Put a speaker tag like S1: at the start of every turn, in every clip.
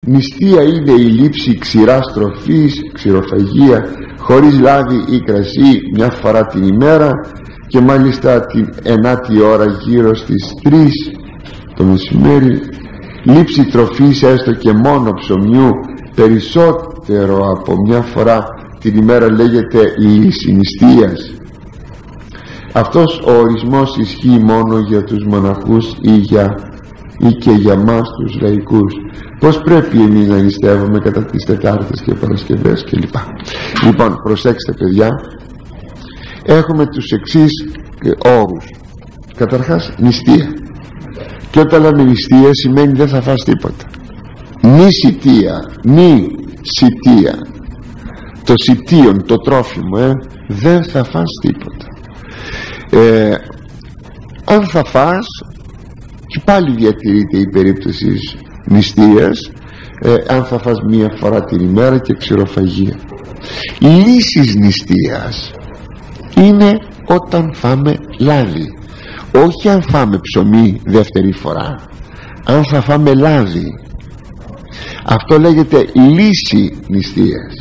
S1: Νηστεία είναι η λήψη ξηράς τροφής, ξηροφαγία, χωρίς λάδι ή κρασί μια φορά την ημέρα, και μάλιστα την 9η ώρα γύρω στις 3 το μεσημέρι. Λήψη τροφής έστω και μόνο ψωμιού περισσότερο από μια φορά την ημέρα λέγεται λύση νηστείας. Αυτός ο ορισμός ισχύει μόνο για τους μοναχούς ή και για μας τους λαϊκούς. Πως πρέπει εμείς να νηστεύουμε κατά τις Τετάρτες και Παρασκευές κλπ. Λοιπόν, προσέξτε παιδιά, έχουμε τους εξής όρους. Καταρχάς, νηστεία. Και όταν λέμε νηστεία σημαίνει δεν θα φας τίποτα. Νησιτεία. Το σιτίον, το τρόφιμο, δεν θα φας τίποτα. Αν θα φας, και πάλι διατηρείται η περίπτωση νηστείας, αν θα φας μία φορά την ημέρα και ξηροφαγία. Λύσεις νηστείας είναι όταν φάμε λάδι, όχι αν φάμε ψωμί δεύτερη φορά, αν θα φάμε λάδι. Αυτό λέγεται λύση νηστείας.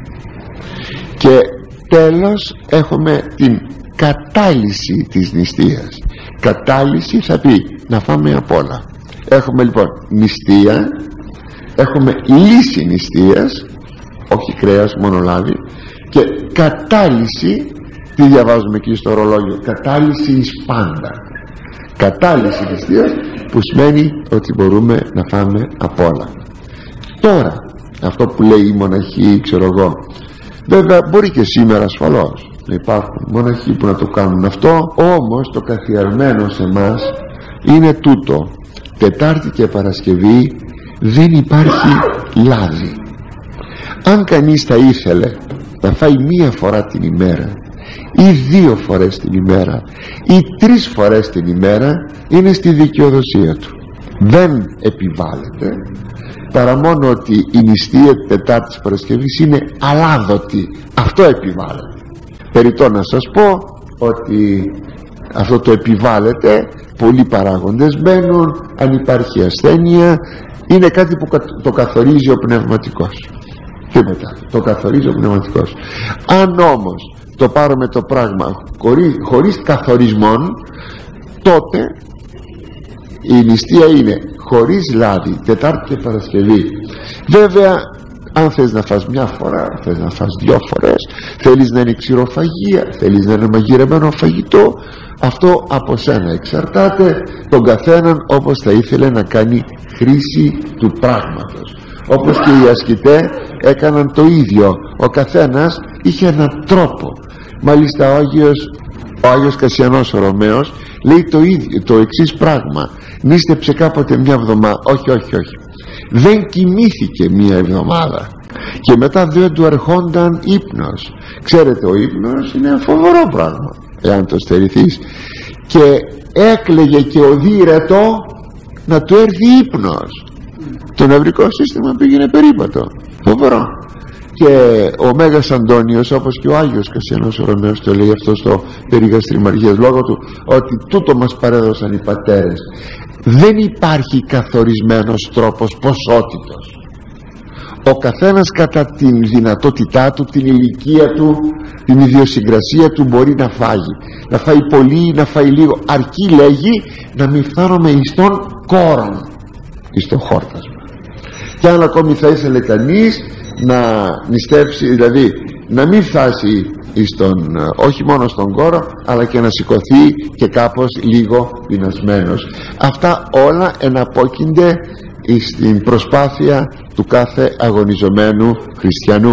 S1: Και τέλος έχουμε την κατάλυση της νηστείας. Κατάλυση θα πει να φάμε απ' όλα. Έχουμε λοιπόν νηστεία, έχουμε λύση νηστείας, όχι κρέας, μόνο λάδι, και κατάλυση, τι διαβάζουμε εκεί στο ορολόγιο, κατάλυση εις πάντα. Κατάλυση νηστείας, που σημαίνει ότι μπορούμε να φάμε απ' όλα. Τώρα αυτό που λέει η μοναχή, ξέρω εγώ, βέβαια μπορεί και σήμερα ασφαλώς να υπάρχουν μοναχοί που να το κάνουν αυτό, όμως το καθιερωμένο σε μας είναι τούτο: Τετάρτη και Παρασκευή δεν υπάρχει λάδι. Αν κανείς θα ήθελε να φάει μία φορά την ημέρα ή 2 φορές την ημέρα ή 3 φορές την ημέρα, είναι στη δικαιοδοσία του, δεν επιβάλλεται, παρά μόνο ότι η νηστεία Τετάρτης Παρασκευής είναι αλάδοτη. Αυτό επιβάλλεται. Περιττό να σας πω ότι αυτό το επιβάλλεται, πολλοί παράγοντες μπαίνουν, αν υπάρχει ασθένεια, είναι κάτι που το καθορίζει ο πνευματικός. Και μετά το καθορίζει ο πνευματικός. Αν όμως το πάρουμε το πράγμα χωρίς καθορισμόν, τότε η νηστεία είναι χωρίς λάδι Τετάρτη και Παρασκευή. Βέβαια, αν θες να φας μια φορά, θες να φας 2 φορές, θέλεις να είναι ξηροφαγία, θέλεις να είναι μαγειρεμένο φαγητό, αυτό από σένα εξαρτάται, τον καθέναν όπως θα ήθελε να κάνει χρήση του πράγματος. Όπως και οι ασκητές έκαναν το ίδιο, ο καθένας είχε έναν τρόπο. Μάλιστα ο Άγιος Κασιανός ο Ρωμαίος λέει το ίδιο, το εξής πράγμα: νήστεψε κάποτε μια εβδομάδα, όχι, δεν κοιμήθηκε μια εβδομάδα και μετά δεν του ερχόνταν ύπνος. Ξέρετε, ο ύπνος είναι ένα φοβερό πράγμα εάν το στερηθείς, και έκλαιγε και οδύρετο να του έρθει ύπνος. Το νευρικό σύστημα πήγαινε περίπατο, φοβερό. Και ο Μέγας Αντώνιος, όπως και ο Άγιος Κασιανός ο Ρωμαίος, το λέει αυτό στο περί γαστριμαργίας, λόγω του ότι τούτο μας παρέδωσαν οι πατέρες. Δεν υπάρχει καθορισμένος τρόπος ποσότητος. Ο καθένας κατά την δυνατότητά του, την ηλικία του, την ιδιοσυγκρασία του μπορεί να φάγει. Να φάει πολύ, να φάει λίγο, αρκεί, λέγει, να μην φτάνουμε εις τον κόρον, εις τον χόρτασμα. Και αν ακόμη θα ήθελε κανείς να νηστέψει, δηλαδή να μην φτάσει όχι μόνο στον κόρο, αλλά και να σηκωθεί και κάπως λίγο πεινασμένος. Αυτά όλα εναπόκεινται στην προσπάθεια του κάθε αγωνιζομένου χριστιανού.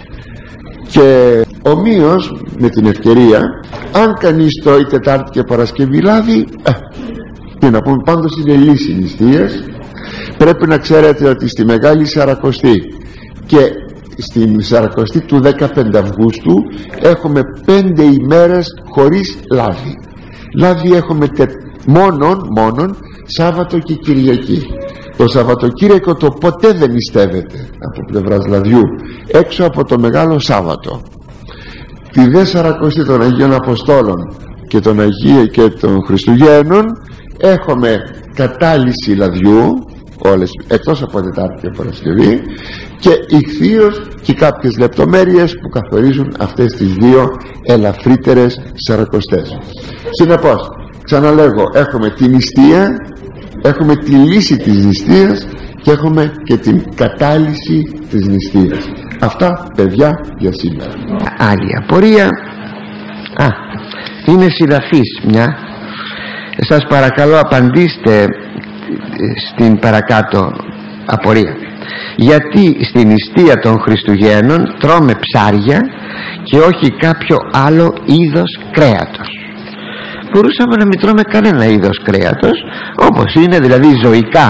S1: Και ομοίως με την ευκαιρία, αν κανείς τρώει Τετάρτη και Παρασκευή λάδι, τι να πούμε, πάντως είναι λύση νηστείας. Πρέπει να ξέρετε ότι στη Μεγάλη Σαρακοστή και στην Σαρακοστή του 15 Αυγούστου έχουμε 5 ημέρες χωρίς λάδι. Λάδι έχουμε μόνον Σάββατο και Κυριακή. Το Σαββατοκύριακο το ποτέ δεν νηστεύεται από πλευράς λαδιού, έξω από το Μεγάλο Σάββατο. Τη δε Σαρακοστή των Αγίων Αποστόλων και των Αγίων και των Χριστουγέννων έχουμε κατάλυση λαδιού, όλες, εκτός από Τετάρτη και Παρασκευή, και ηχθείως και κάποιες λεπτομέρειες που καθορίζουν αυτές τις δύο ελαφρύτερες σαρακοστές. Συνεπώς, ξαναλέγω, έχουμε την νηστεία, έχουμε τη λύση της νηστείας και έχουμε και την κατάλυση της νηστείας. Αυτά, παιδιά, για σήμερα.
S2: Άλλη απορία. Είναι συναφής μια. Σας παρακαλώ απαντήστε στην παρακάτω απορία. Γιατί στην νηστεία των Χριστουγέννων τρώμε ψάρια και όχι κάποιο άλλο είδος κρέατος? Μπορούσαμε να μην τρώμε κανένα είδος κρέατος, όπως είναι δηλαδή ζωικά,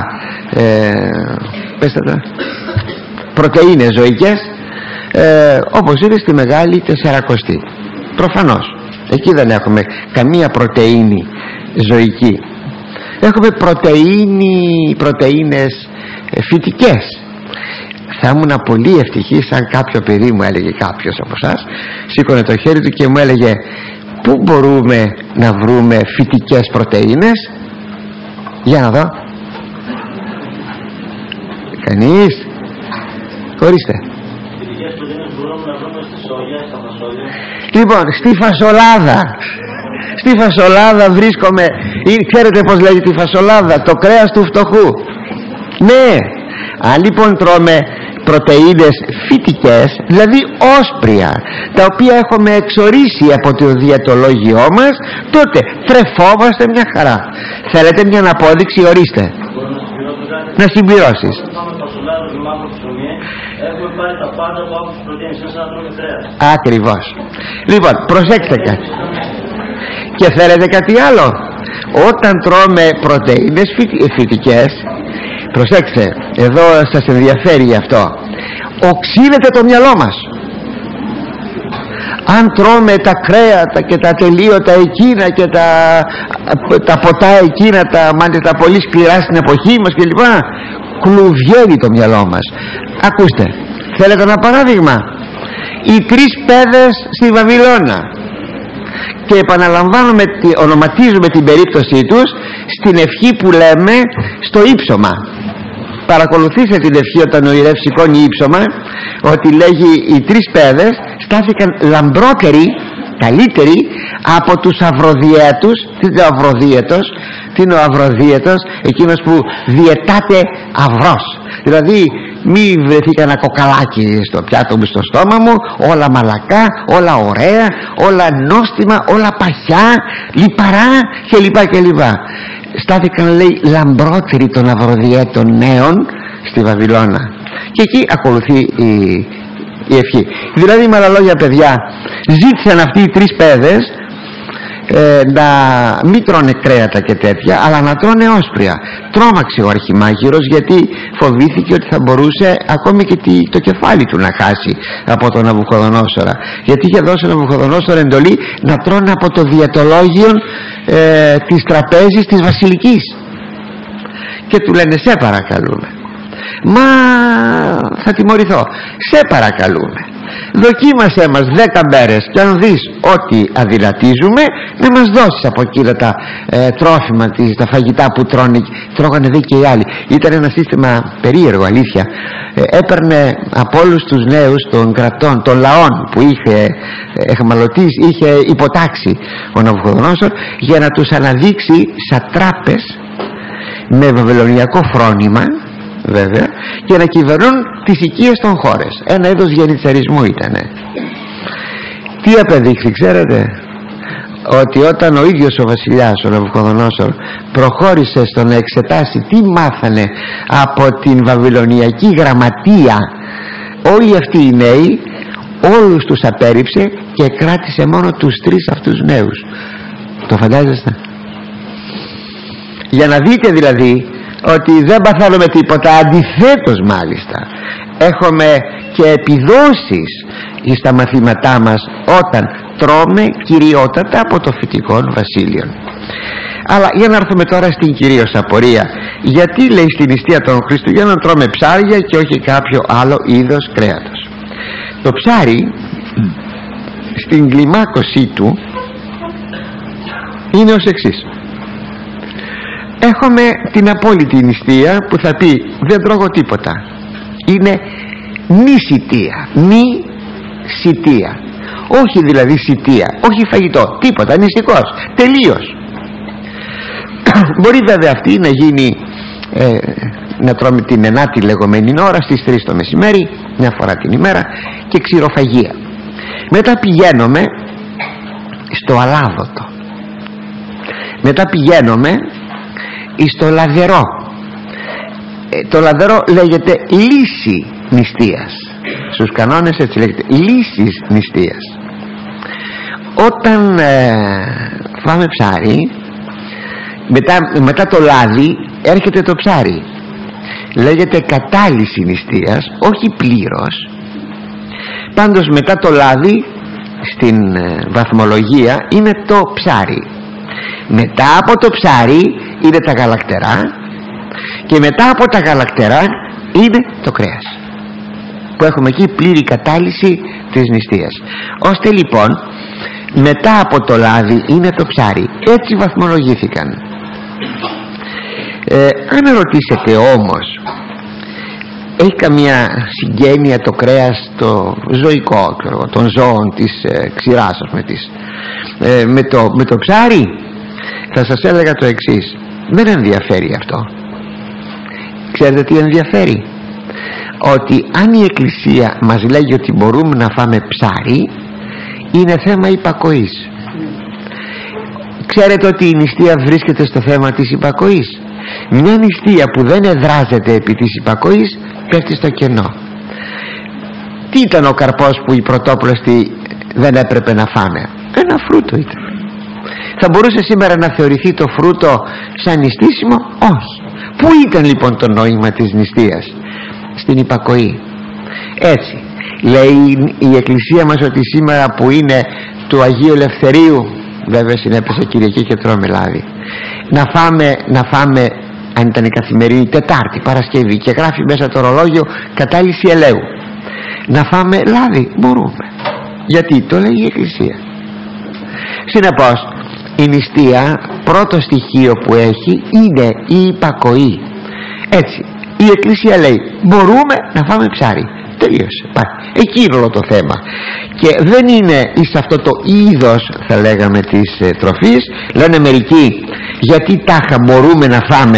S2: πρωτεΐνες ζωικές, όπως είναι στη Μεγάλη Τεσσαρακοστή. Προφανώς εκεί δεν έχουμε καμία πρωτεΐνη ζωική. Έχουμε πρωτεΐνες φυτικές. Θα ήμουν πολύ ευτυχής αν κάποιο παιδί μου έλεγε, κάποιος από εσάς σήκωνε το χέρι του και μου έλεγε πού μπορούμε να βρούμε φυτικές πρωτεΐνες. Για να δω. Κανείς? Ορίστε.
S3: Φυτικές πρωτεΐνες μπορούμε να βρούμε στη σόγια, στα φασόλια.
S2: Λοιπόν, στη φασολάδα. Στη φασολάδα βρίσκομαι. Ξέρετε πως λέγεται η φασολάδα? Το κρέας του φτωχού. Ναι. Αν λοιπόν τρώμε πρωτεΐνες φυτικές, δηλαδή όσπρια, τα οποία έχουμε εξορίσει από το διαιτολόγιό μας, τότε τρεφόμαστε μια χαρά. Θέλετε μια απόδειξη? Ορίστε. Να συμπληρώσεις. Ακριβώς. Λοιπόν, προσέξτε κάτι. Και θέλετε κάτι άλλο? Όταν τρώμε πρωτεΐνες φυτικές, προσέξτε, εδώ σας ενδιαφέρει αυτό, οξύνεται το μυαλό μας. Αν τρώμε τα κρέατα και τα τελείωτα εκείνα και τα ποτά εκείνα, μάλιστα πολύ σκληρά στην εποχή μας κλπ, κλουβιώνει το μυαλό μας. Ακούστε, θέλετε ένα παράδειγμα? Οι 3 παιδες στη Βαβυλώνα, και επαναλαμβάνουμε, ονοματίζουμε την περίπτωσή τους στην ευχή που λέμε στο ύψωμα. Παρακολουθήστε την ευχή όταν ο ιερεύς σηκώνει ύψωμα, ότι λέγει οι 3 παιδες στάθηκαν λαμπρότεροι, καλύτεροι από τους Αυροδιέτους. Τι είναι ο Αυροδίαιτος? Τι είναι ο Αυροδίαιτος? Εκείνος που διαιτάται αυρός, δηλαδή μη βρεθεί κανένα κοκαλάκι στο πιάτο μου, στο στόμα μου, όλα μαλακά, όλα ωραία, όλα νόστιμα, όλα παχιά, λιπαρά κλπ. Στάθηκαν, λέει, λαμπρότεροι των Αυροδιέτων νέων στη Βαβυλώνα, και εκεί ακολουθεί η ευχή. Δηλαδή με άλλα λόγια, παιδιά, ζήτησαν αυτοί οι 3 παιδες να μην τρώνε κρέατα και τέτοια, αλλά να τρώνε όσπρια. Τρόμαξε ο αρχιμάγειρος, γιατί φοβήθηκε ότι θα μπορούσε ακόμη και το κεφάλι του να χάσει από τον Ναβουχοδονόσορα, γιατί είχε δώσει ο Ναβουχοδονόσορα εντολή να τρώνε από το διαιτολόγιο της τραπέζης της βασιλικής, και του λένε σε παρακαλούμε, μα θα τιμωρηθώ, σε παρακαλούμε, δοκίμασέ μας 10 μέρες και αν δεις ότι αδυνατίζουμε, να μας δώσεις από εκείνα τα τρόφιμα, τα φαγητά που τρώγανε δε και οι άλλοι. Ήταν ένα σύστημα περίεργο, αλήθεια. Έπαιρνε από όλους τους νέους των κρατών, των λαών που είχε εχμαλωτήσει, είχε υποτάξει ο Ναβουχοδονόσορ, για να τους αναδείξει σατράπες με βαβυλωνιακό φρόνημα, βέβαια, και να κυβερνούν τις οικίες των χώρες. Ένα είδος γενιτσαρισμού ήτανε. Τι απεδείχθη, ξέρετε? Ότι όταν ο ίδιος ο βασιλιάς, ο Ναβουχοδονόσορ, προχώρησε στο να εξετάσει τι μάθανε από την βαβυλωνιακή γραμματεία όλοι αυτοί οι νέοι, όλους τους απέρριψε και κράτησε μόνο τους 3 αυτούς νέους. Το φαντάζεστε? Για να δείτε δηλαδή ότι δεν παθαίνουμε τίποτα, αντιθέτως μάλιστα έχουμε και επιδόσεις στα μαθήματά μας όταν τρώμε κυριότατα από το φυτικό βασίλειο. Αλλά για να έρθουμε τώρα στην κυρίως απορία, γιατί λέει στην νηστεία των Χριστουγέννων τρώμε ψάρια και όχι κάποιο άλλο είδος κρέατος? Το ψάρι στην κλιμάκωσή του είναι ως εξής. Έχουμε την απόλυτη νηστεία που θα πει δεν τρώγω τίποτα, είναι νησιτεία, νησιτεία, όχι δηλαδή σιτεία, όχι φαγητό, τίποτα, νηστικός, τελείως. Μπορεί βέβαια αυτή να γίνει να τρώμε την 9η λεγόμενη ώρα στις 3 το μεσημέρι, μια φορά την ημέρα, και ξηροφαγία. Μετά πηγαίνουμε στο αλάδοτο, μετά πηγαίνουμε στο λαδερό. Το λαδερό λέγεται λύση νηστείας, στους κανόνες έτσι λέγεται, λύσης νηστείας. Όταν φάμε ψάρι, μετά το λάδι έρχεται το ψάρι, λέγεται κατάλυση νηστείας, όχι πλήρως. Πάντως μετά το λάδι στην βαθμολογία είναι το ψάρι, μετά από το ψάρι είναι τα γαλακτερά και μετά από τα γαλακτερά είναι το κρέας, που έχουμε εκεί πλήρη κατάλυση της νηστείας. Ώστε λοιπόν μετά από το λάδι είναι το ψάρι, έτσι βαθμολογήθηκαν. Αν ρωτήσετε όμως, έχει καμία συγγένεια το κρέας το ζωικό των ζώων της ξηράς, με το ψάρι, θα σας έλεγα το εξής: δεν ενδιαφέρει αυτό. Ξέρετε τι ενδιαφέρει? Ότι αν η Εκκλησία μας λέγει ότι μπορούμε να φάμε ψάρι, είναι θέμα υπακοής. Ξέρετε ότι η νηστεία βρίσκεται στο θέμα της υπακοής. Μια νηστεία που δεν εδράζεται επί της υπακοής πέφτει στο κενό. Τι ήταν ο καρπός που οι πρωτόπλωστοι δεν έπρεπε να φάνε? Ένα φρούτο ήταν. Θα μπορούσε σήμερα να θεωρηθεί το φρούτο σαν νηστήσιμο? Όχι. Πού ήταν λοιπόν το νόημα της νηστείας? Στην υπακοή. Έτσι λέει η Εκκλησία μας ότι σήμερα που είναι του Αγίου Ελευθερίου, βέβαια συνέπεσε Κυριακή και τρώμε λάδι, να φάμε αν ήταν η καθημερινή Τετάρτη, Παρασκευή, και γράφει μέσα το ρολόγιο κατάλυση ελαίου, να φάμε λάδι? Μπορούμε. Γιατί? Το λέει η Εκκλησία. Συνεπώς η νηστεία πρώτο στοιχείο που έχει είναι η υπακοή. Έτσι η Εκκλησία λέει μπορούμε να φάμε ψάρι, τελείωσε, εκεί είναι όλο το θέμα. Και δεν είναι εις αυτό το είδος, θα λέγαμε, της τροφής. Λένε μερικοί, γιατί τάχα μπορούμε να φάμε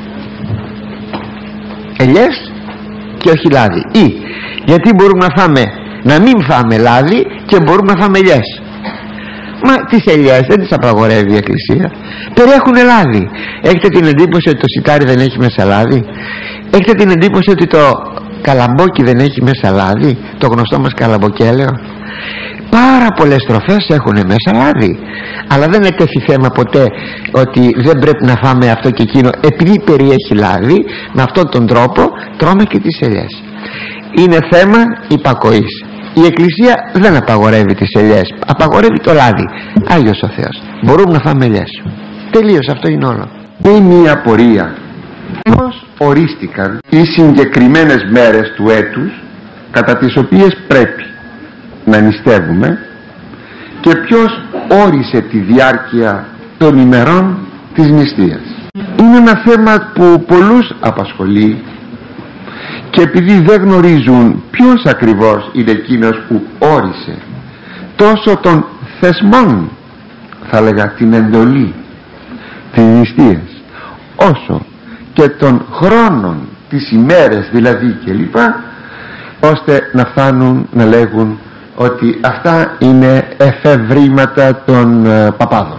S2: ελιές και όχι λάδι, ή γιατί μπορούμε να μην φάμε λάδι και μπορούμε να φάμε ελιές? Μα τις ελιές δεν τις απαγορεύει η Εκκλησία, περιέχουν λάδι. Έχετε την εντύπωση ότι το σιτάρι δεν έχει μέσα λάδι? Έχετε την εντύπωση ότι το καλαμπόκι δεν έχει μέσα λάδι, το γνωστό μας καλαμποκέλαιο? Πάρα πολλές τροφές έχουν μέσα λάδι, αλλά δεν ετέθη θέμα ποτέ ότι δεν πρέπει να φάμε αυτό και εκείνο επειδή περιέχει λάδι. Με αυτόν τον τρόπο τρώμε και τις ελιές. Είναι θέμα υπακοής. Η Εκκλησία δεν απαγορεύει τις ελιές, απαγορεύει το λάδι. Άγιος ο Θεός, μπορούμε να φάμε ελιές. Τελείως, αυτό είναι όλο.
S1: Είναι μια απορία. Πώς ορίστηκαν οι συγκεκριμένες μέρες του έτους κατά τις οποίες πρέπει να νηστεύουμε και ποιος όρισε τη διάρκεια των ημερών της νηστείας? Είναι ένα θέμα που πολλούς απασχολεί, και επειδή δεν γνωρίζουν ποιος ακριβώς είναι εκείνος που όρισε τόσο των θεσμών, θα έλεγα την εντολή της νηστείας, όσο και των χρόνων, τις ημέρες δηλαδή κλπ, ώστε να φτάνουν να λέγουν ότι αυτά είναι εφευρήματα των παπάδων,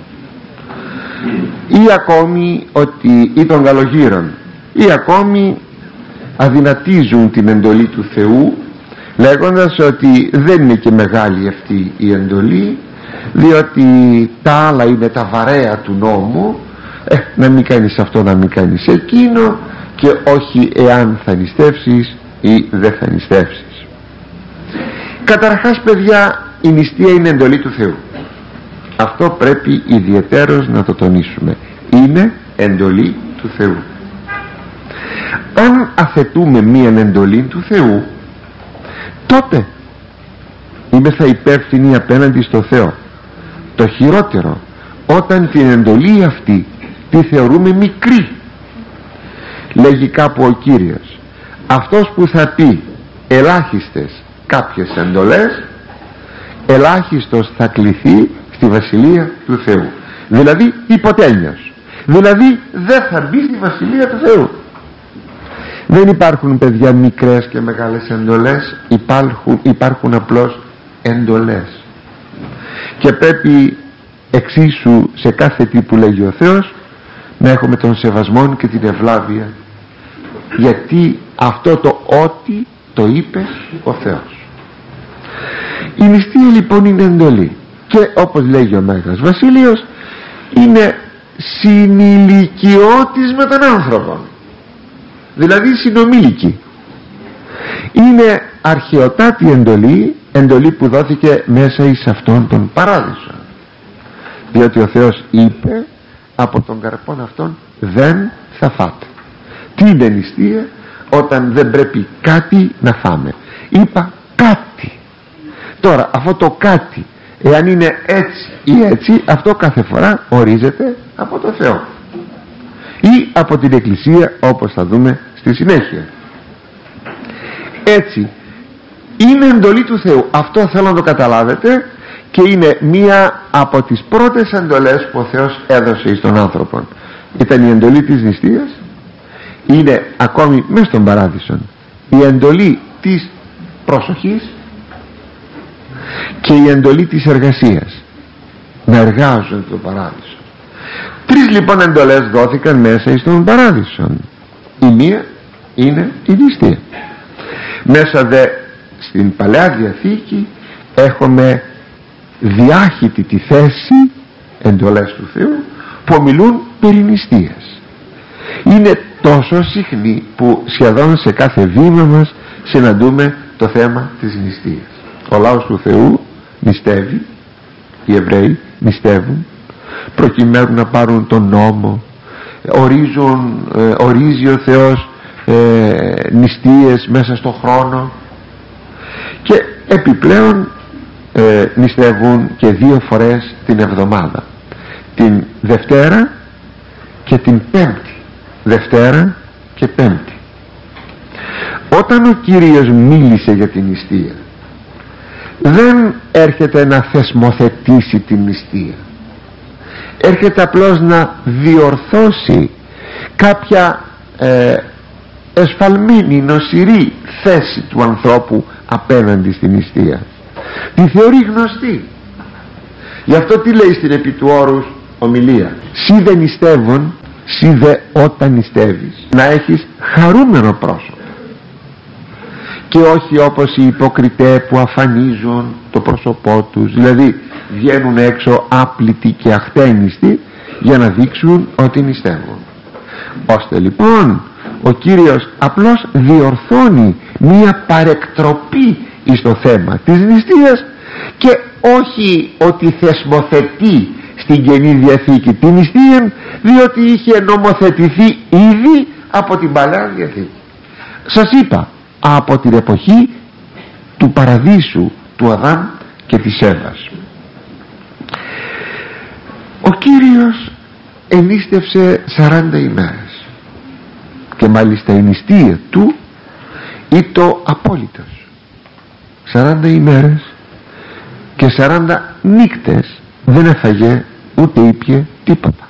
S1: ή ακόμη ότι ή των καλογύρων, ή ακόμη αδυνατίζουν την εντολή του Θεού, λέγοντας ότι δεν είναι και μεγάλη αυτή η εντολή, διότι τα άλλα είναι τα βαρέα του νόμου, να μην κάνεις αυτό, να μην κάνεις εκείνο, και όχι εάν θα νηστεύσεις ή δεν θα νηστεύσεις. Καταρχάς, παιδιά, η νηστεία είναι εντολή του Θεού. Αυτό πρέπει ιδιαιτέρως να το τονίσουμε. Είναι εντολή του Θεού. Αν αθετούμε μία εντολή του Θεού, τότε είμεθα υπεύθυνοι απέναντι στο Θεό. Το χειρότερο, όταν την εντολή αυτή τη θεωρούμε μικρή. Λέγει κάπου ο Κύριος, αυτός που θα πει ελάχιστες κάποιες εντολές, ελάχιστος θα κληθεί στη Βασιλεία του Θεού. Δηλαδή υποτέλειος, δηλαδή δεν θα μπει στη Βασιλεία του Θεού. Δεν υπάρχουν, παιδιά, μικρές και μεγάλες εντολές, υπάρχουν απλώς εντολές, και πρέπει εξίσου σε κάθε τι που λέγει ο Θεός να έχουμε τον σεβασμό και την ευλάβεια, γιατί αυτό το ότι το είπε ο Θεός. Η νηστεία λοιπόν είναι εντολή, και όπως λέγει ο Μέγας Βασίλειος, είναι συνηλικιώτης με τον άνθρωπο, δηλαδή συνομήλικη. Είναι αρχαιοτάτη εντολή, εντολή που δόθηκε μέσα εις αυτόν τον παράδεισο, διότι ο Θεός είπε από τον καρπόν αυτόν δεν θα φάτε. Τι είναι νηστεία? Όταν δεν πρέπει κάτι να φάμε. Είπα κάτι. Τώρα αυτό το κάτι, εάν είναι έτσι ή έτσι, αυτό κάθε φορά ορίζεται από το Θεό ή από την Εκκλησία, όπως θα δούμε στη συνέχεια. Έτσι είναι εντολή του Θεού, αυτό θέλω να το καταλάβετε, και είναι μία από τις πρώτες εντολές που ο Θεός έδωσε στον άνθρωπο. Ήταν η εντολή της νηστείας, είναι ακόμη μέσα στον παράδεισο η εντολή της προσοχής και η εντολή της εργασίας, να εργάζονται το παράδεισο. Τρεις λοιπόν εντολές δόθηκαν μέσα στον παράδεισο. Η μία είναι η νηστεία. Μέσα δε στην Παλαιά Διαθήκη έχουμε διάχυτη τη θέση εντολές του Θεού που μιλούν περί νηστείας. Είναι τόσο συχνή που σχεδόν σε κάθε βήμα μας συναντούμε το θέμα της νηστείας. Ο λαός του Θεού νηστεύει, οι Εβραίοι νηστεύουν προκειμένου να πάρουν τον νόμο, ορίζει ο Θεός νηστείες μέσα στο χρόνο, και επιπλέον νηστεύουν και 2 φορές την εβδομάδα, την Δευτέρα και την Πέμπτη. Δευτέρα και Πέμπτη. Όταν ο Κύριος μίλησε για την νηστεία, δεν έρχεται να θεσμοθετήσει την νηστεία, έρχεται απλώς να διορθώσει κάποια εσφαλμένη, νοσηρή θέση του ανθρώπου απέναντι στην νηστεία. Τη θεωρεί γνωστή. Γι' αυτό τι λέει στην επί του όρους ομιλία? Σύ δε νηστεύων, σύ δε όταν νηστεύεις, να έχεις χαρούμενο πρόσωπο, και όχι όπως οι υποκριτές που αφανίζουν το πρόσωπό τους, δηλαδή βγαίνουν έξω άπλητοι και αχτένιστοι για να δείξουν ότι νηστεύουν. Ώστε λοιπόν ο Κύριος απλώς διορθώνει μία παρεκτροπή στο θέμα της νηστείας, και όχι ότι θεσμοθετεί στην Καινή Διαθήκη την νηστεία, διότι είχε νομοθετηθεί ήδη από την Παλαιά Διαθήκη. Σας είπα, από την εποχή του παραδείσου του Αδάμ και της Εύας. Ο Κύριος ενίστευσε 40 ημέρες, και μάλιστα η νηστεία του ήταν το απόλυτος. 40 ημέρες και 40 νύκτες δεν έφαγε ούτε ήπιε τίποτα.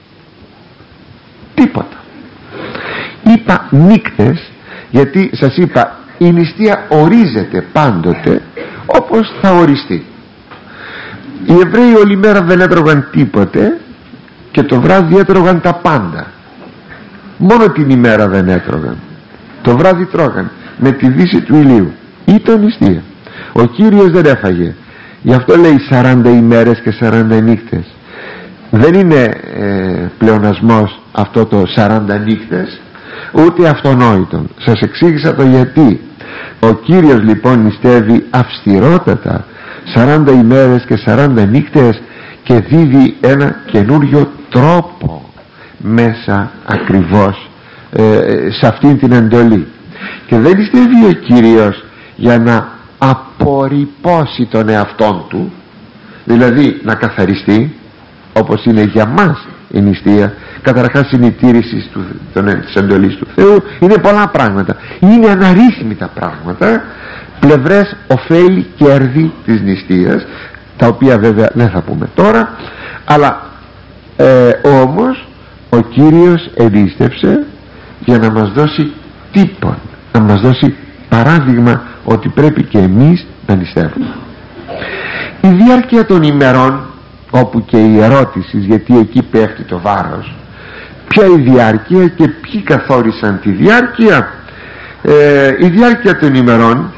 S1: Τίποτα. Είπα νύκτες γιατί σας είπα η νηστεία ορίζεται πάντοτε όπως θα οριστεί. Οι Εβραίοι όλη μέρα δεν έτρωγαν τίποτε και το βράδυ έτρωγαν τα πάντα. Μόνο την ημέρα δεν έτρωγαν, το βράδυ τρώγαν με τη δύση του ηλίου. Ήταν νηστεία. Ο Κύριος δεν έφαγε, γι' αυτό λέει 40 ημέρες και 40 νύχτες. Δεν είναι πλεονασμός αυτό το 40 νύχτες, ούτε αυτονόητο. Σας εξήγησα το γιατί. Ο Κύριος λοιπόν νηστεύει αυστηρότατα 40 ημέρες και 40 νύχτες και δίδει ένα καινούριο τρόπο μέσα ακριβώς σε αυτήν την εντολή. Και δεν νηστεύει ο Κύριος για να απορριπώσει τον εαυτόν του, δηλαδή να καθαριστεί. όπως είναι για μας η νηστεία, καταρχάς είναι η τήρηση της εντολής του Θεού, είναι πολλά πράγματα, είναι αναρρύθμιτα πράγματα, πλευρές, ωφέλη, κέρδη της νηστείας, τα οποία βέβαια δεν θα πούμε τώρα, αλλά όμως ο Κύριος ενίστευσε για να μας δώσει τύπον, να μας δώσει παράδειγμα ότι πρέπει και εμείς να νηστεύουμε. Η διάρκεια των ημερών, όπου και η ερώτηση, γιατί εκεί πέφτει το βάρος, ποια η διάρκεια και ποιοι καθόρισαν τη διάρκεια. Η διάρκεια των ημερών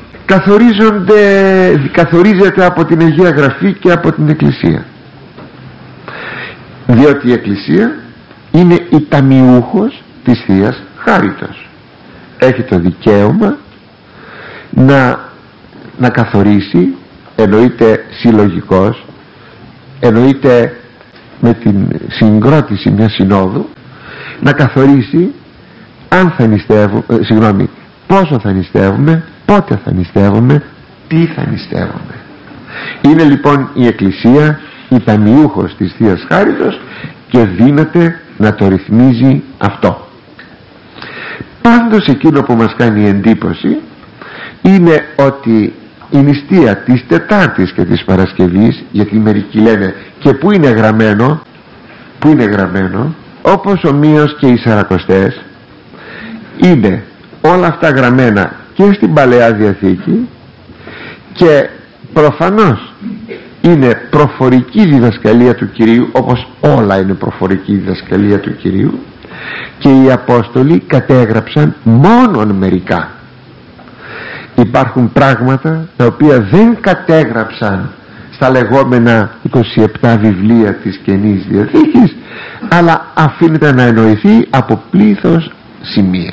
S1: καθορίζεται από την Αγία Γραφή και από την Εκκλησία, διότι η Εκκλησία είναι η ταμιούχος της Θείας Χάριτος, έχει το δικαίωμα να καθορίσει, εννοείται συλλογικός, εννοείται με την συγκρότηση μιας συνόδου, να καθορίσει αν θα νηστεύουμε, πόσο θα νηστεύουμε, πότε θα νηστεύουμε, τι θα νηστεύουμε. Είναι λοιπόν η Εκκλησία η ταμιούχος της Θείας Χάριτος και δύναται να το ρυθμίζει αυτό. Πάντως εκείνο που μας κάνει εντύπωση είναι ότι η νηστεία της Τετάρτης και της Παρασκευής, γιατί μερικοί λένε και πού είναι γραμμένο, όπως ομοίως και οι Σαρακοστές, είναι όλα αυτά γραμμένα και στην Παλαιά Διαθήκη και προφανώς είναι προφορική διδασκαλία του Κυρίου, όπως όλα είναι προφορική διδασκαλία του Κυρίου, και οι Απόστολοι κατέγραψαν μόνον μερικά. Υπάρχουν πράγματα τα οποία δεν κατέγραψαν στα λεγόμενα 27 βιβλία της Καινής Διαθήκης, αλλά αφήνεται να εννοηθεί από πλήθος σημεία.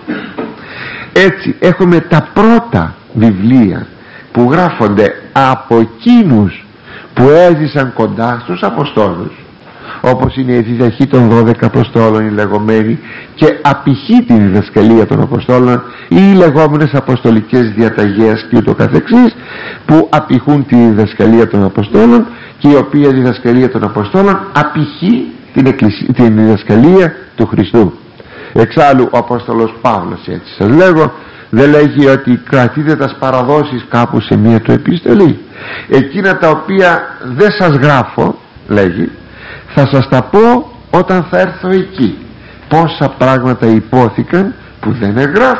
S1: Έτσι έχουμε τα πρώτα βιβλία που γράφονται από εκείνους που έζησαν κοντά στους Αποστόλους, όπως είναι η διδαχή των 12 Αποστόλων, η λεγόμενη, και απηχεί τη διδασκαλία των Αποστόλων, ή οι λεγόμενες αποστολικές διαταγές και ούτω καθεξής, που απηχούν τη διδασκαλία των Αποστόλων, και η οποία διδασκαλία των Αποστόλων απηχεί την διδασκαλία του Χριστού. Εξάλλου ο Απόστολος Παύλος, έτσι σας λέγω, δεν λέγει ότι κρατείτε τας παραδόσεις κάπου σε μία του επιστολή, εκείνα τα οποία δεν σας γράφω, λέγει, θα σας τα πω όταν θα έρθω εκεί. Πόσα πράγματα υπόθηκαν που δεν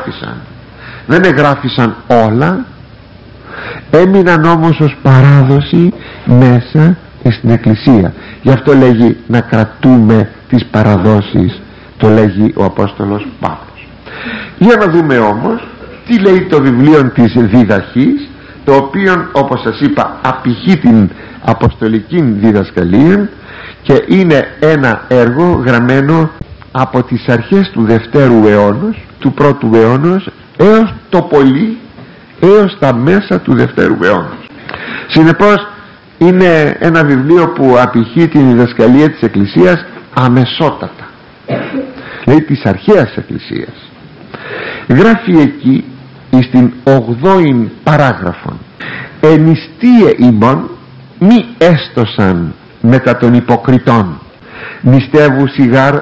S1: εγγράφησαν όλα, έμειναν όμως ως παράδοση μέσα στην Εκκλησία. Γι' αυτό λέγει να κρατούμε τις παραδόσεις, το λέγει ο Απόστολος Παύλος. Για να δούμε όμως τι λέει το βιβλίο της διδαχής, το οποίο, όπως σας είπα, απηχεί την αποστολική διδασκαλία και είναι ένα έργο γραμμένο από τις αρχές του δευτέρου αιώνος, του πρώτου αιώνος, έως το πολύ, έως τα μέσα του δευτέρου αιώνος. Συνεπώς είναι ένα βιβλίο που απηχεί την διδασκαλία της Εκκλησίας αμεσότατα, δηλαδή της αρχαίας Εκκλησίας. Γράφει εκεί στην 8η παράγραφον: «Ενιστείε ημών μη έστωσαν μετά των υποκριτών, νηστεύου σιγάρ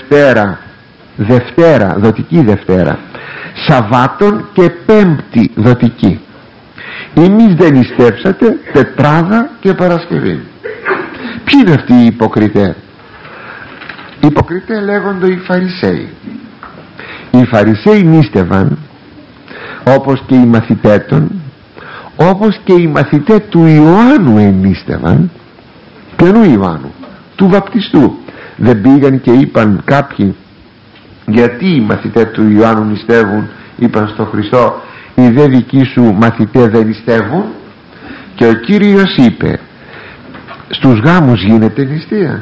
S1: Δευτέρα, δοτική Δευτέρα, Σαββάτων και Πέμπτη δοτική. Εμείς δεν νηστεύσατε Τετράδα και Παρασκευή». Ποιοι είναι αυτοί οι υποκριτές? Οι υποκριτές λέγονται οι Φαρισαίοι. Οι Φαρισαίοι νήστευαν όπως και οι μαθητές των, όπως και οι μαθητές του Ιωάννου ενίστευαν. Ποιανού Ιωάννου? Του βαπτιστού. Δεν πήγαν και είπαν κάποιοι, γιατί οι μαθητές του Ιωάννου νηστεύουν? Είπαν στο Χριστό, οι δε δικοί σου μαθητές δεν νηστεύουν? Και ο Κύριος είπε, στους γάμους γίνεται νηστεία.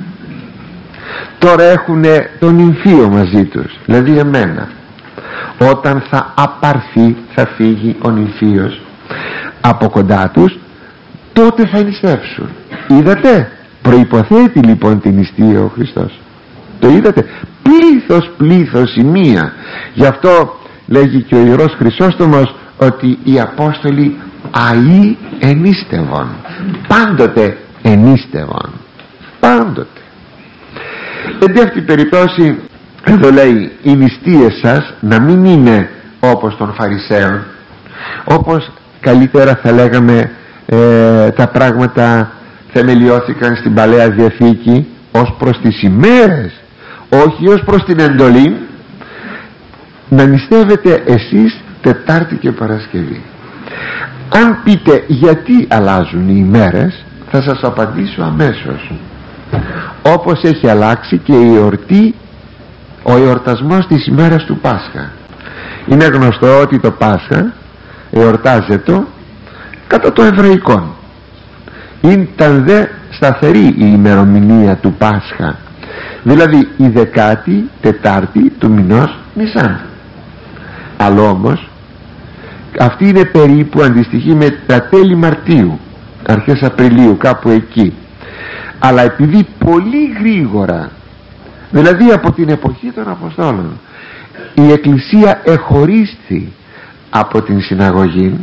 S1: Τώρα έχουν τον νυμφίο μαζί τους, δηλαδή εμένα. Όταν θα απαρθεί, θα φύγει ο νυμφίος από κοντά τους, τότε θα νηστεύσουν. Είδατε, προϋποθέτει λοιπόν την νηστεία ο Χριστός. Το είδατε, πλήθος σημεία. Γι' αυτό λέγει και ο Ιερός Χρυσόστομος ότι οι Απόστολοι αεί ενίστευον, πάντοτε ενίστευον. πάντοτε. Εν αυτή περιπτώσει, εδώ λέει, οι νηστείες σας να μην είναι όπως των Φαρισαίων, όπως καλύτερα θα λέγαμε τα πράγματα θεμελιώθηκαν στην Παλαιά Διαθήκη ως προς τις ημέρες, όχι ως προς την εντολή, να νηστεύετε εσείς Τετάρτη και Παρασκευή. Αν πείτε γιατί αλλάζουν οι ημέρες, θα σας απαντήσω αμέσως. Όπως έχει αλλάξει και η εορτή, ο εορτασμός της ημέρας του Πάσχα. Είναι γνωστό ότι το Πάσχα εορτάζεται κατά το εβραϊκό. Ήταν δε σταθερή η ημερομηνία του Πάσχα, δηλαδή η 14η του μηνός Νισάν. Αλλά όμως αυτή είναι περίπου αντιστοιχεί με τα τέλη Μαρτίου, αρχές Απριλίου, κάπου εκεί. Αλλά επειδή πολύ γρήγορα, δηλαδή από την εποχή των Αποστόλων, η Εκκλησία εχωρίστη από την συναγωγή,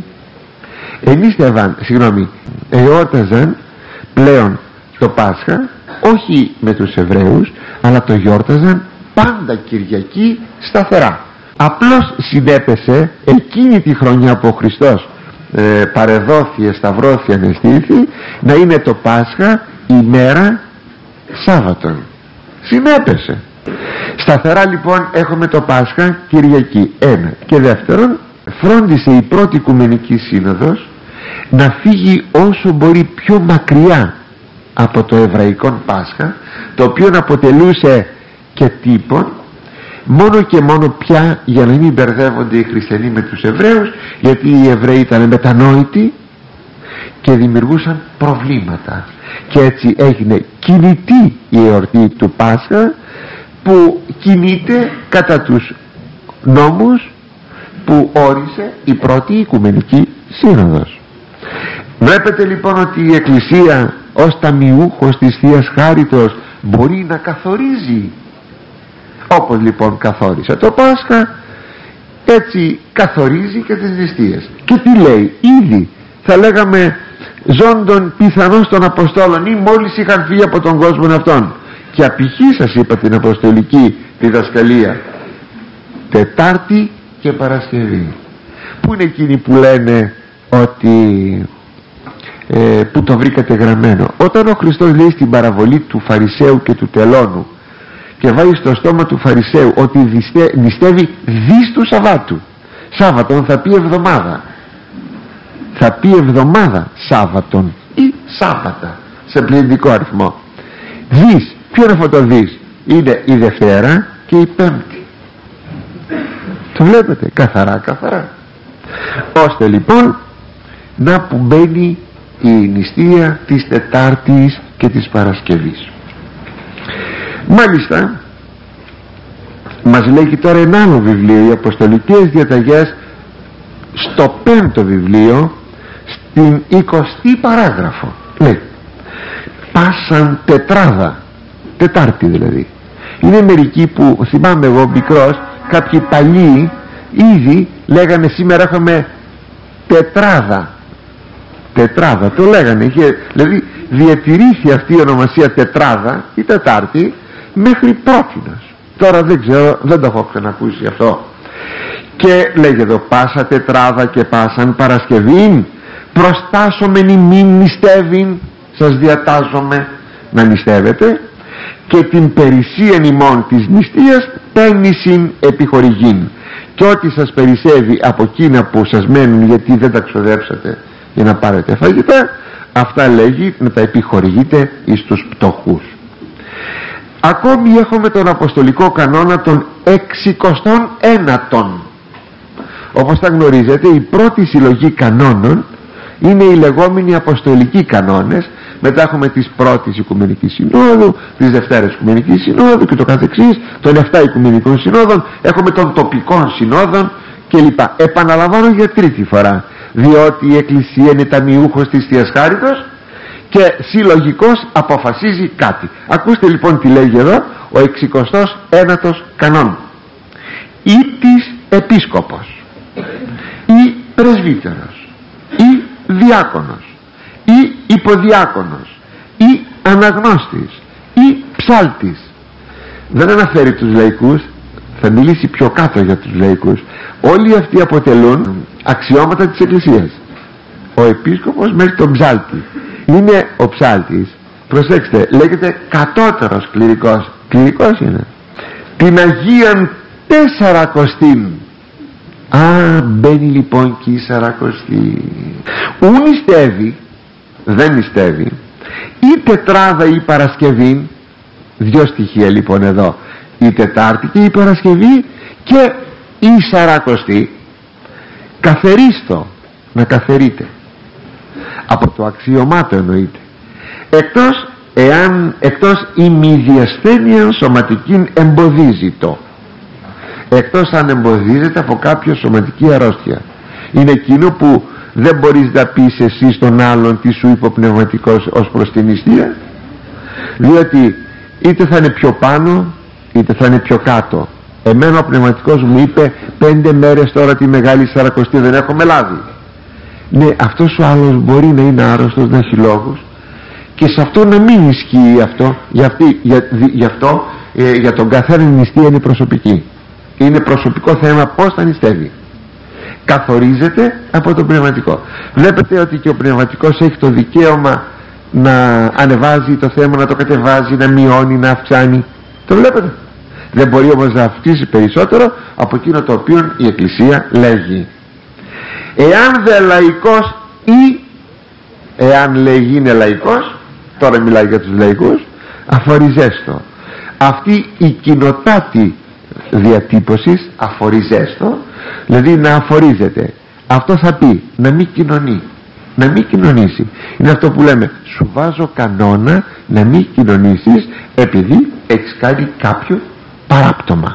S1: εόρταζαν πλέον το Πάσχα όχι με τους Εβραίους, αλλά το γιόρταζαν πάντα Κυριακή σταθερά. Απλώς συνέπεσε εκείνη τη χρονιά που ο Χριστός παρεδόθη, σταυρώθη, ανεστήθη, να είναι το Πάσχα ημέρα Σάββατον. Συνέπεσε. Σταθερά λοιπόν έχουμε το Πάσχα Κυριακή. Ένα. Και δεύτερον, φρόντισε η πρώτη Οικουμενική Σύνοδος να φύγει όσο μπορεί πιο μακριά από το εβραϊκό Πάσχα, το οποίο αποτελούσε και τύπον μόνο και μόνο πια για να μην μπερδεύονται οι χριστιανοί με τους Εβραίους, γιατί οι Εβραίοι ήταν μετανόητοι και δημιουργούσαν προβλήματα, και έτσι έγινε κινητή η εορτή του Πάσχα, που κινείται κατά τους νόμους που όρισε η πρώτη Οικουμενική Σύνοδος. Βλέπετε λοιπόν ότι η Εκκλησία ως ταμιούχος της Θείας Χάριτος μπορεί να καθορίζει. Όπως λοιπόν καθόρισε το Πάσχα, έτσι καθορίζει και τις νηστείες. Και τι λέει? Ήδη θα λέγαμε ζώντων πιθανώς των Αποστόλων, ή μόλις είχαν φύγει από τον κόσμο αυτόν, και απηχή σας είπα την αποστολική διδασκαλία, Τετάρτη και Παρασκευή. Πού είναι εκείνοι που λένε ότι που το βρήκατε γραμμένο? Όταν ο Χριστός λέει στην παραβολή του Φαρισαίου και του τελώνου και βάζει στο στόμα του Φαρισαίου ότι νηστεύει δις του Σαββάτου, Σάββατον θα πει εβδομάδα, θα πει εβδομάδα Σάββατον ή Σάββατα σε πληθυντικό αριθμό. Δις, ποιο είναι αυτό το δις? Είναι η Δευτέρα και η Πέμπτη. Το βλέπετε καθαρά ώστε λοιπόν να που μπαίνει η νηστεία της Τετάρτης και της Παρασκευής. Μάλιστα μας λέγει τώρα ένα άλλο βιβλίο, οι Αποστολικές Διαταγές, στο 5ο βιβλίο, στην 20η παράγραφο, λέει πάσαν τετράδα, Τετάρτη δηλαδή. Είναι μερικοί που θυμάμαι εγώ μικρός, κάποιοι παλιοί ήδη λέγανε σήμερα έχουμε τετράδα, το λέγανε, δηλαδή διατηρήθη αυτή η ονομασία τετράδα η Τετάρτη μέχρι πρότινος. Τώρα δεν ξέρω, δεν το έχω ξανακούσει αυτό. Και λέγε εδώ πάσα τετράδα και πάσαν Παρασκευήν προστάσομεν ημίν νηστεύειν, σας διατάζομαι να νηστεύετε, και την περισσίαν ημών της νηστείας πέννησιν επιχορηγήν, και ό,τι σας περισσεύει από εκείνα που σας μένουν γιατί δεν τα ξοδέψατε για να πάρετε φαγητά, αυτά λέγει να τα επιχορηγείτε εις τους πτωχούς. Ακόμη έχουμε τον αποστολικό κανόνα των 69ων. Όπως τα γνωρίζετε, η πρώτη συλλογή κανόνων είναι οι λεγόμενοι αποστολικοί κανόνες. Μετά έχουμε της πρώτης Οικουμενικής Συνόδου, της Δευτέρας Οικουμενικής Συνόδου και το καθεξής, των 7 Οικουμενικών Συνόδων, έχουμε των τοπικών συνόδων κλπ. Επαναλαμβάνω για τρίτη φορά, διότι η Εκκλησία είναι ταμιούχος της Θείας Χάριτος και συλλογικός αποφασίζει κάτι. Ακούστε λοιπόν τι λέγει εδώ ο 69ος κανόν. Ή της επίσκοπος, ή πρεσβύτερος, ή διάκονος, ή υποδιάκονος, ή αναγνώστης, ψάλτης. Δεν αναφέρει τους λαϊκούς, θα μιλήσει πιο κάτω για τους λαϊκούς. Όλοι αυτοί αποτελούν αξιώματα της Εκκλησίας. Ο επίσκοπος μέχρι τον ψάλτη. Είναι ο ψάλτης, προσέξτε, λέγεται κατώτερος κληρικός. Κληρικός είναι. Την Αγίαν Τεσσαρακοστήν. Μπαίνει λοιπόν και η Σαρακοστή. Ου νηστεύει, δεν νηστεύει, ή Τετράδα ή Παρασκευή. Δυο στοιχεία λοιπόν εδώ, η Τετάρτη και η Παρασκευή και η Σαρακοστή. Καθερίστο, να καθερείτε. Από το αξιωμάτο εννοείται. Εκτός η μη διασθένεια σωματική εμποδίζει το. Εκτός αν εμποδίζεται από κάποια σωματική αρρώστια. Είναι εκείνο που δεν μπορείς να πεις εσύ στον άλλον τι σου είπε ο πνευματικός ως προς την νηστεία, διότι είτε θα είναι πιο πάνω είτε θα είναι πιο κάτω. Εμένα ο πνευματικός μου είπε 5 μέρες τώρα τη Μεγάλη Σαρακοστή δεν έχουμε λάβει. Ναι, αυτός ο άλλος μπορεί να είναι άρρωστος, να έχει λόγους, και σε αυτό να μην ισχύει αυτό. Για τον καθένα η νηστεία είναι προσωπική. Είναι προσωπικό θέμα πώς θα νηστεύει. Καθορίζεται από τον πνευματικό. Βλέπετε ότι και ο πνευματικός έχει το δικαίωμα να ανεβάζει το θέμα, να το κατεβάζει, να μειώνει, να αυξάνει. Το βλέπετε. Δεν μπορεί όμως να αυξήσει περισσότερο από εκείνο το οποίο η Εκκλησία λέγει. Εάν δε λαϊκός ή εάν λέγει είναι λαϊκός, τώρα μιλάει για τους λαϊκούς, αφοριζέστο. Αυτή η κοινοτάτη διατύπωσης, αφοριζέστο, δηλαδή να αφορίζεται. Αυτό θα πει να μην κοινωνεί, να μην κοινωνήσει. Είναι αυτό που λέμε, σου βάζω κανόνα να μην κοινωνήσεις επειδή έχεις κάνει κάποιο παράπτωμα.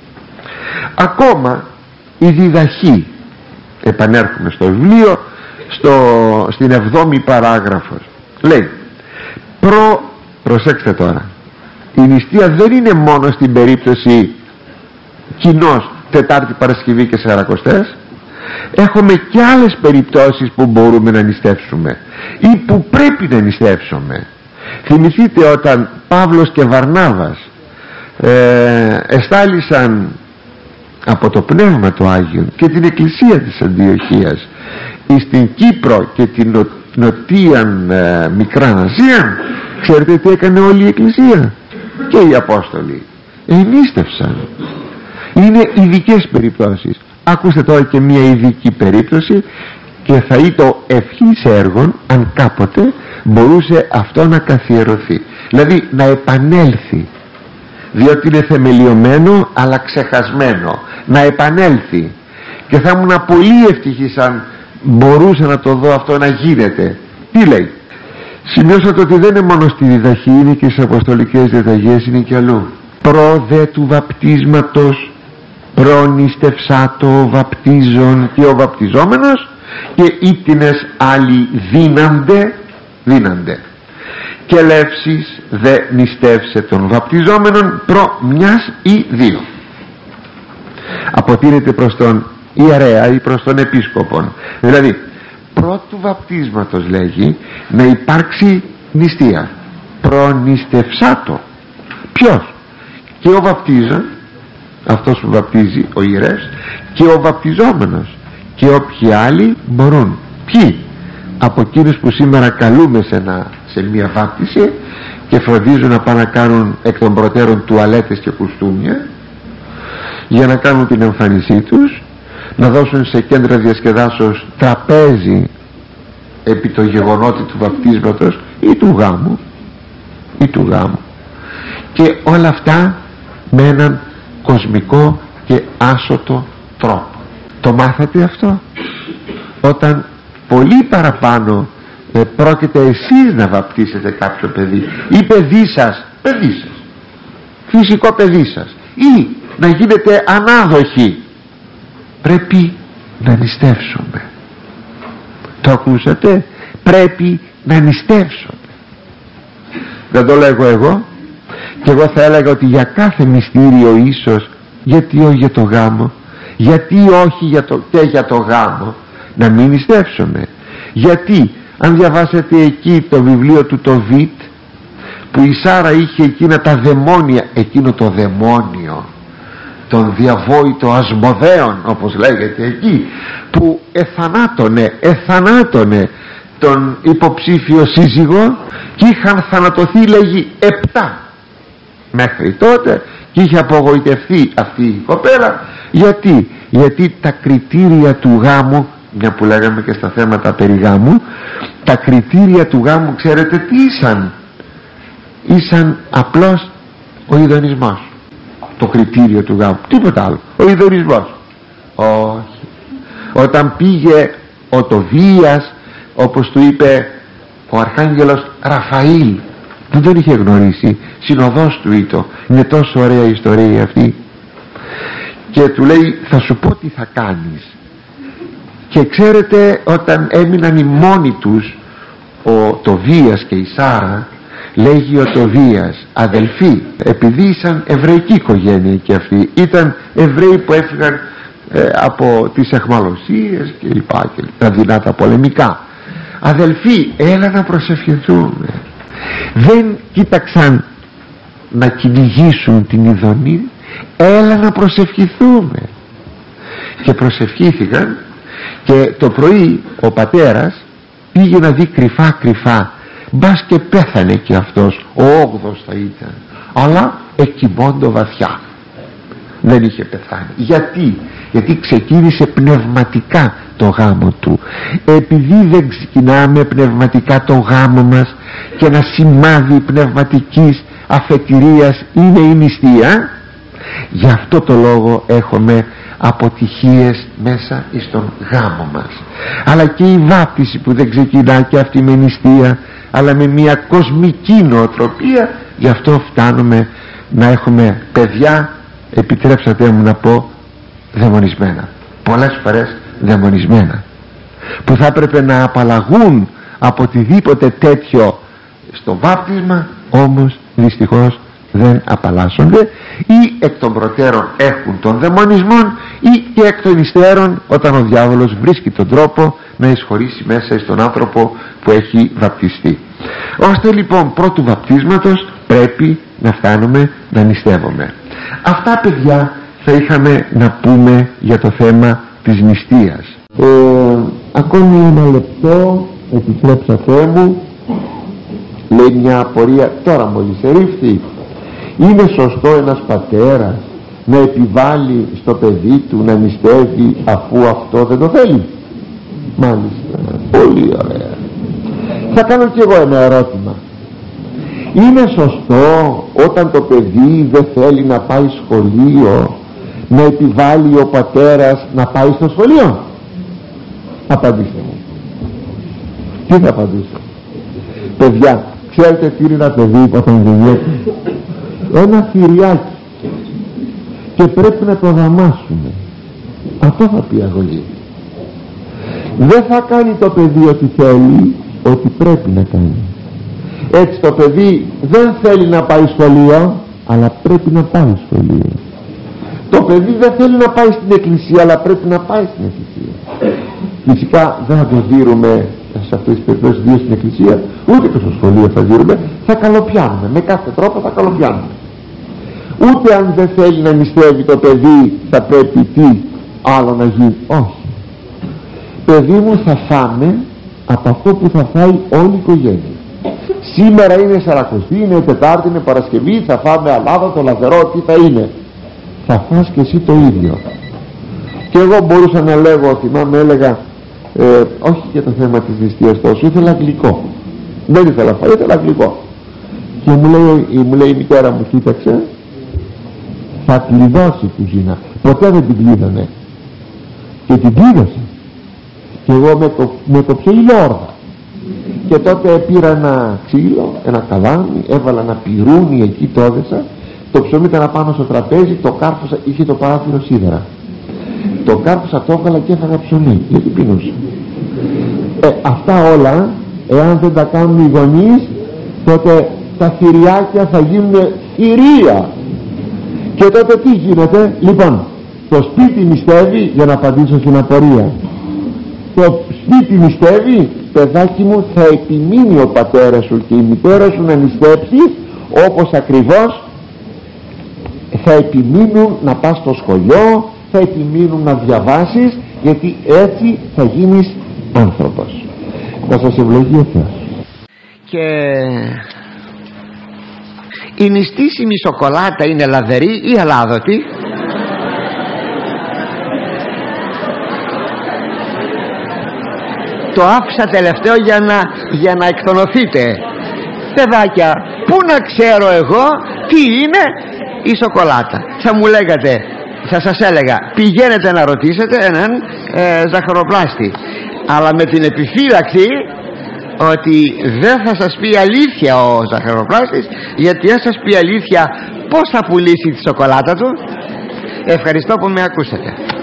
S1: Ακόμα η διδαχή, επανέρχομαι στο βιβλίο, στην 7η παράγραφος, λέει προσέξτε τώρα, η νηστεία δεν είναι μόνο στην περίπτωση κοινώς Τετάρτη, Παρασκευή και Σαρακοστές. Έχουμε και άλλες περιπτώσεις που μπορούμε να νηστεύσουμε ή που πρέπει να νηστεύσουμε. Θυμηθείτε όταν Παύλος και Βαρνάβας εστάλησαν από το Πνεύμα του Άγιον και την Εκκλησία της Αντιοχίας στην Κύπρο και την νοτίαν Μικράν Ασία, ξέρετε τι έκανε όλη η Εκκλησία και οι Απόστολοι? Νήστευσαν. Είναι ειδικές περιπτώσεις. Ακούστε τώρα και μια ειδική περίπτωση και θα ήταν ευχής έργων αν κάποτε μπορούσε αυτό να καθιερωθεί, δηλαδή να επανέλθει, διότι είναι θεμελιωμένο αλλά ξεχασμένο, να επανέλθει, και θα ήμουν πολύ ευτυχής αν μπορούσα να το δω αυτό να γίνεται. Τι λέει? Σημειώσατε ότι δεν είναι μόνο στη διδαχή, είναι και στις αποστολικές διδαγές, είναι και αλλού. Προ δε του βαπτίσματος προνηστευσάτο βαπτίζον και ο βαπτιζόμενος, και ήτινες άλλοι δίνανται και λεύσεις δε νηστεύσε των βαπτιζόμενων προ μιας ή δύο. Αποτείνεται προς τον ιερέα ή προς τον επίσκοπον, δηλαδή πρώτου βαπτίσματος λέγει να υπάρξει νηστεία. Προνηστευσάτο ποιος? Και ο βαπτίζον, αυτός που βαπτίζει, ο ιερεύς, και ο βαπτιζόμενος, και όποιοι άλλοι μπορούν. Ποιοι? Από εκείνους που σήμερα καλούμε σε μια βάπτιση και φροντίζουν να πάνε να κάνουν εκ των προτέρων τουαλέτες και κουστούμια για να κάνουν την εμφάνισή τους, να δώσουν σε κέντρα διασκεδάσεως τραπέζι επί το γεγονότη του βαπτίσματος ή του γάμου, και όλα αυτά με έναν κοσμικό και άσωτο τρόπο. Το μάθατε αυτό? Όταν πολύ παραπάνω πρόκειται εσείς να βαπτίσετε κάποιο παιδί ή παιδί σας, φυσικό παιδί σας, ή να γίνετε ανάδοχοι, πρέπει να νηστεύσουμε. Το ακούσατε? Πρέπει να νηστεύσουμε. Δεν το λέγω εγώ, και εγώ θα έλεγα ότι για κάθε μυστήριο ίσως, γιατί όχι για το γάμο, γιατί όχι για το γάμο να μην νηστεύσουμε? Γιατί αν διαβάσετε εκεί το βιβλίο του το Βιτ, που η Σάρα είχε εκείνα τα δαιμόνια, εκείνο το δαιμόνιο, τον διαβόητο Ασμοδέον όπως λέγεται εκεί, που εθανάτωνε τον υποψήφιο σύζυγο, και είχαν θανατωθεί λέγει 7 μέχρι τότε, και είχε απογοητευτεί αυτή η κοπέλα. Γιατί τα κριτήρια του γάμου, μια που λέγαμε και στα θέματα περί γάμου, τα κριτήρια του γάμου ξέρετε τι ήσαν απλώς ο ειδονισμός. Το κριτήριο του γάμου, τίποτα άλλο, ο ειδονισμός. Όχι. Όταν πήγε ο Τοβίας, όπως του είπε ο Αρχάγγελος Ραφαήλ, δεν τον είχε γνωρίσει, συνοδός του ήταν, είναι τόσο ωραία η ιστορία αυτή, και του λέει θα σου πω τι θα κάνεις. Και ξέρετε, όταν έμειναν οι μόνοι τους, ο Τοβίας και η Σάρα, λέγει ο Τοβίας αδελφοί, επειδή ήσαν εβραϊκή οικογένεια και αυτοί ήταν Εβραίοι που έφυγαν από τις αιχμαλωσίες και λοιπά, και τα δυνάτα πολεμικά, αδελφοί, έλα να προσευχηθούμε. Δεν κοίταξαν να κυνηγήσουν την ειδονή, έλα να προσευχηθούμε. Και προσευχήθηκαν, και το πρωί ο πατέρας πήγε να δει κρυφά, μπας και πέθανε και αυτός, ο 8ος θα ήταν, αλλά εκοιμώντο βαθιά, δεν είχε πεθάνει. Γιατί ξεκίνησε πνευματικά το γάμο του. Επειδή δεν ξεκινάμε πνευματικά το γάμο μας, και ένα σημάδι πνευματικής αφετηρίας είναι η νηστεία, γι' αυτό το λόγο έχουμε αποτυχίες μέσα στον γάμο μας. Αλλά και η βάπτιση που δεν ξεκινά και αυτή με νηστεία, αλλά με μια κοσμική νοοτροπία, γι' αυτό φτάνουμε να έχουμε παιδιά, επιτρέψατε μου να πω, δαιμονισμένα, πολλές φορές δαιμονισμένα, που θα έπρεπε να απαλλαγούν από οτιδήποτε τέτοιο στο βάπτισμα, όμως δυστυχώς δεν απαλλάσσονται, ή εκ των προτέρων έχουν των δαιμονισμών, ή και εκ των υστέρων, όταν ο διάβολος βρίσκει τον τρόπο να εισχωρήσει μέσα στον άνθρωπο που έχει βαπτιστεί. Ώστε λοιπόν πρώτου βαπτίσματος πρέπει να φτάνουμε να νηστεύουμε. Αυτά παιδιά θα είχαμε να πούμε για το θέμα της νηστείας. Ακόμη ένα λεπτό, επιτρέψατε μου. Λέει μια απορία, τώρα μόλις ερήφθη, είναι σωστό ένας πατέρας να επιβάλλει στο παιδί του να νηστεύει αφού αυτό δεν το θέλει? Μάλιστα, πολύ ωραία. Θα κάνω κι εγώ ένα ερώτημα. Είναι σωστό όταν το παιδί δεν θέλει να πάει σχολείο να επιβάλλει ο πατέρας να πάει στο σχολείο? Απαντήστε μου. Τι θα απαντήσω? Παιδιά, ξέρετε τι είναι ένα παιδί όταν γεννιέται? Ένα θηριάκι, και πρέπει να το δαμάσουμε. Αυτό θα πει αγωγή. Δεν θα κάνει το παιδί ό,τι θέλει, ό,τι πρέπει να κάνει. Έτσι το παιδί δεν θέλει να πάει σχολείο, αλλά πρέπει να πάει σχολείο. Το παιδί δεν θέλει να πάει στην εκκλησία, αλλά πρέπει να πάει στην εκκλησία. Φυσικά δεν θα το δείρουμε σε αυτές τις περιπτώσεις δύο στην εκκλησία, ούτε και στο σχολείο θα δείρουμε, θα καλοπιάνουμε, με κάθε τρόπο θα καλοπιάνουμε. Ούτε αν δεν θέλει να νηστεύει το παιδί θα πρέπει τι άλλο να γίνει? Όχι. Παιδί μου, θα φάμε από αυτό που θα φάει όλη η οικογένεια. Σήμερα είναι Σαρακοστή, είναι Τετάρτη, είναι Παρασκευή, θα φάμε αλάδα, το λαδερό, τι θα είναι? Θα φας και εσύ το ίδιο. Και εγώ μπορούσα να λέγω, θυμάμαι, έλεγα όχι για το θέμα της νηστείας τόσο, ήθελα γλυκό. Δεν ήθελα φάει, ήθελα γλυκό. Και μου λέει η μητέρα μου, κοίταξε, θα κλειδώσει η κουζίνα. Ποτέ δεν την κλείδωνε. Και την κλείδωσε. Και εγώ με κοψε ηλιόρδα. Και τότε πήρα ένα ξύλο, ένα καλάμι, έβαλα ένα πυρούνι εκεί, το έδεσα, το ψωμί ήταν πάνω στο τραπέζι, το κάρφωσα, είχε το παράθυρο σίδερα. Το κάρφωσα, το έβαλα και έφαγα ψωμί, γιατί πεινούσα. Αυτά όλα, εάν δεν τα κάνουν οι γονείς, τότε τα θηριάκια θα γίνουν θηρία. Και τότε τι γίνεται? Λοιπόν, το σπίτι νηστεύει, για να απαντήσω στην απορία, το σπίτι νηστεύει, παιδάκι μου, θα επιμείνει ο πατέρας σου και η μητέρα σου να νηστέψει
S2: όπως ακριβώς θα επιμείνουν να πας στο σχολείο, θα επιμείνουν να διαβάσεις, γιατί έτσι θα γίνεις άνθρωπος. Να σας ευλογεί ο Θεός. Και η νηστίσιμη σοκολάτα είναι λαδερή ή αλάδοτη? Το άφησα τελευταίο για να εκθονωθείτε. Παιδάκια, πού να ξέρω εγώ τι είναι η σοκολάτα? Θα μου λέγατε, θα σας έλεγα, πηγαίνετε να ρωτήσετε έναν ζαχαροπλάστη, αλλά με την επιφύλαξη ότι δεν θα σας πει αλήθεια ο ζαχαροπλάστης, γιατί αν σας πει αλήθεια, πώς θα πουλήσει τη σοκολάτα του? Ευχαριστώ που με ακούσατε.